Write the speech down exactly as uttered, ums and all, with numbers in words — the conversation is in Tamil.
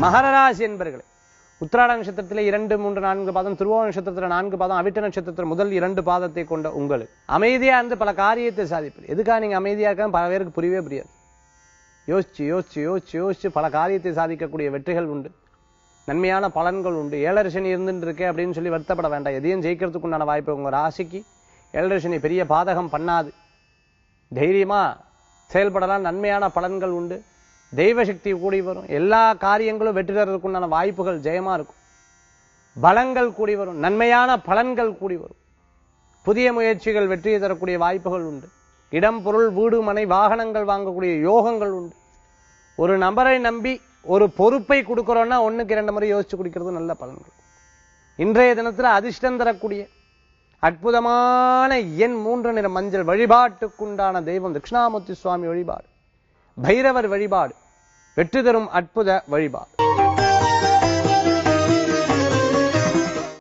மகர ராசி என்பர்களே, உத்திராட நட்சத்திரத்திலே இரண்டு மூன்று நான்கு பாதம், திருவோண நட்சத்திரத்தில் நான்கு பாதம், அவிட்ட நட்சத்திரத்தில் முதல் இரண்டு பாதத்தை கொண்ட உங்களுக்கு அமைதியா இருந்து பல காரியத்தை சாதிப்பது. எதுக்காக நீங்க அமைதியா இருக்க பல பேருக்கு புரியவே புரியாது. யோசிச்சு யோசிச்சு யோசிச்சு யோசிச்சு பல காரியத்தை சாதிக்கக்கூடிய வெற்றிகள் உண்டு, நன்மையான பலன்கள் உண்டு. ஏழரை சனி இருந்துட்டு இருக்கே அப்படின்னு சொல்லி வருத்தப்பட வேண்டாம். எதையும் ஜெயிக்கிறதுக்கு உண்டான வாய்ப்பு உங்க ராசிக்கு ஏழரை சனி பெரிய பாதகம் பண்ணாது. தைரியமா செயல்படலாம், நன்மையான பலன்கள் உண்டு, தெய்வ சக்தி கூடி வரும், எல்லா காரியங்களும் வெற்றி தரதுக்கு உண்டான வாய்ப்புகள் ஜெயமா இருக்கும், பலங்கள் கூடி வரும், நன்மையான பலன்கள் கூடி வரும், புதிய முயற்சிகள் வெற்றியை தரக்கூடிய வாய்ப்புகள் உண்டு, இடம் பொருள் வீடு மனை வாகனங்கள் வாங்கக்கூடிய யோகங்கள் உண்டு. ஒரு நபரை நம்பி ஒரு பொறுப்பை கொடுக்கிறோம்னா ஒண்ணுக்கு இரண்டு முறை யோசிச்சு கொடுக்கிறது நல்ல பலன்கள். இன்றைய தினத்துல அதிர்ஷ்டம் தரக்கூடிய அற்புதமான எண் மூன்று நிற மஞ்சள். வழிபாட்டுக்குண்டான தெய்வம் தட்சிணாமூர்த்தி சுவாமி வழிபாடு, பைரவர் வழிபாடு வெற்றி தரும் அற்புத வழிபாடு.